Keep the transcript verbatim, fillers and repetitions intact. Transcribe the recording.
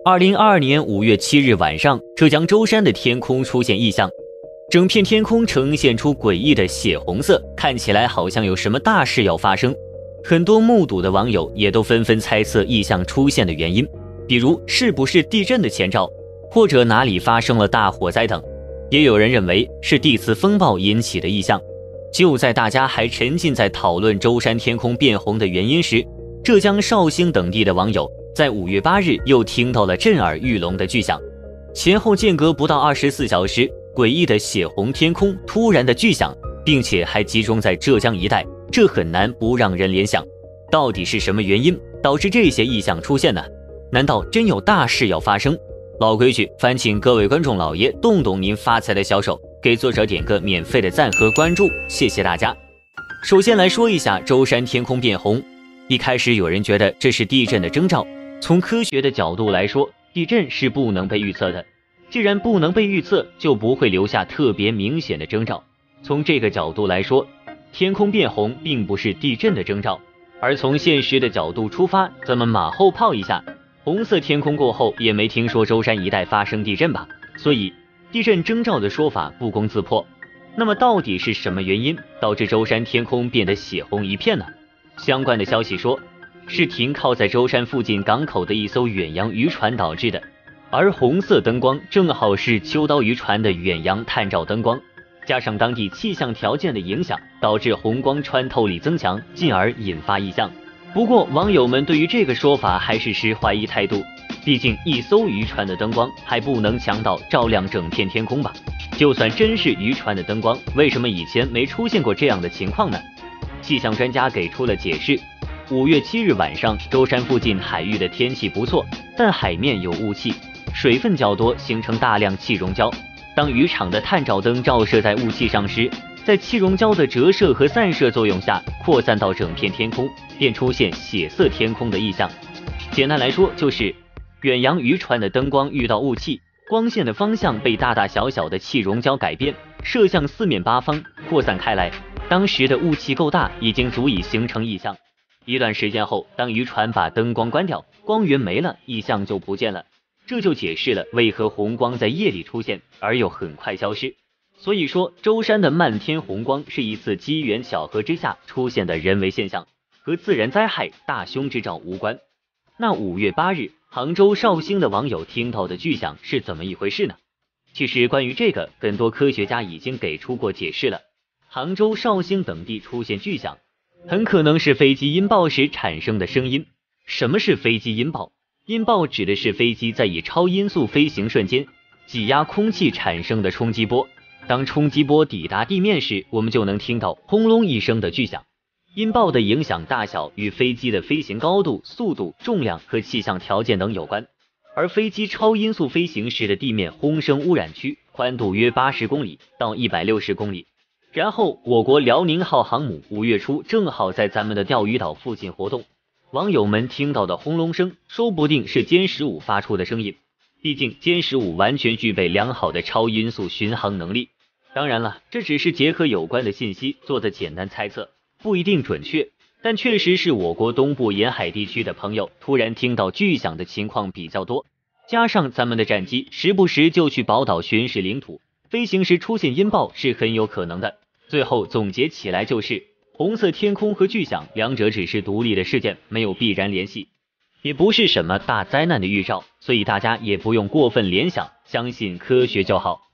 二零二二年五月七日晚上，浙江舟山的天空出现异象，整片天空呈现出诡异的血红色，看起来好像有什么大事要发生。很多目睹的网友也都纷纷猜测异象出现的原因，比如是不是地震的前兆，或者哪里发生了大火灾等。也有人认为是地磁风暴引起的异象。就在大家还沉浸在讨论舟山天空变红的原因时，浙江绍兴等地的网友在五月八日又听到了震耳欲聋的巨响，前后间隔不到二十四小时，诡异的血红天空突然的巨响，并且还集中在浙江一带，这很难不让人联想，到底是什么原因导致这些异象出现呢？难道真有大事要发生？老规矩，烦请各位观众老爷动动您发财的小手，给作者点个免费的赞和关注，谢谢大家。首先来说一下舟山天空变红。一开始有人觉得这是地震的征兆，从科学的角度来说，地震是不能被预测的，既然不能被预测，就不会留下特别明显的征兆。从这个角度来说，天空变红并不是地震的征兆。而从现实的角度出发，咱们马后炮一下，红色天空过后也没听说舟山一带发生地震吧，所以地震征兆的说法不攻自破。那么到底是什么原因导致舟山天空变得血红一片呢？相关的消息说，是停靠在舟山附近港口的一艘远洋渔船导致的，而红色灯光正好是秋刀渔船的远洋探照灯光，加上当地气象条件的影响，导致红光穿透力增强，进而引发异象。不过网友们对于这个说法还是持怀疑态度，毕竟一艘渔船的灯光还不能强到照亮整片天空吧？就算真是渔船的灯光，为什么以前没出现过这样的情况呢？气象专家给出了解释，五月七日晚上，舟山附近海域的天气不错，但海面有雾气，水分较多，形成大量气溶胶。当渔场的探照灯照射在雾气上时，在气溶胶的折射和散射作用下，扩散到整片天空，便出现血色天空的异象。简单来说，就是远洋渔船的灯光遇到雾气，光线的方向被大大小小的气溶胶改变，射向四面八方，扩散开来。当时的雾气够大，已经足以形成异象。一段时间后，当渔船把灯光关掉，光源没了，异象就不见了。这就解释了为何红光在夜里出现，而又很快消失。所以说，舟山的漫天红光是一次机缘巧合之下出现的人为现象，和自然灾害、大凶之兆无关。那五月八日，杭州绍兴的网友听到的巨响是怎么一回事呢？其实关于这个，很多科学家已经给出过解释了。杭州、绍兴等地出现巨响，很可能是飞机音爆时产生的声音。什么是飞机音爆？音爆指的是飞机在以超音速飞行瞬间挤压空气产生的冲击波。当冲击波抵达地面时，我们就能听到轰隆一声的巨响。音爆的影响大小与飞机的飞行高度、速度、重量和气象条件等有关。而飞机超音速飞行时的地面轰声污染区宽度约八十公里到一百六十公里。然后我国辽宁号航母五月初正好在咱们的钓鱼岛附近活动，网友们听到的轰隆声说不定是歼十五发出的声音，毕竟歼十五完全具备良好的超音速巡航能力。当然了，这只是结合有关的信息做的简单猜测，不一定准确，但确实是我国东部沿海地区的朋友突然听到巨响的情况比较多，加上咱们的战机时不时就去宝岛巡视领土，飞行时出现音爆是很有可能的。最后总结起来就是，红色天空和巨响两者只是独立的事件，没有必然联系，也不是什么大灾难的预兆，所以大家也不用过分联想，相信科学就好。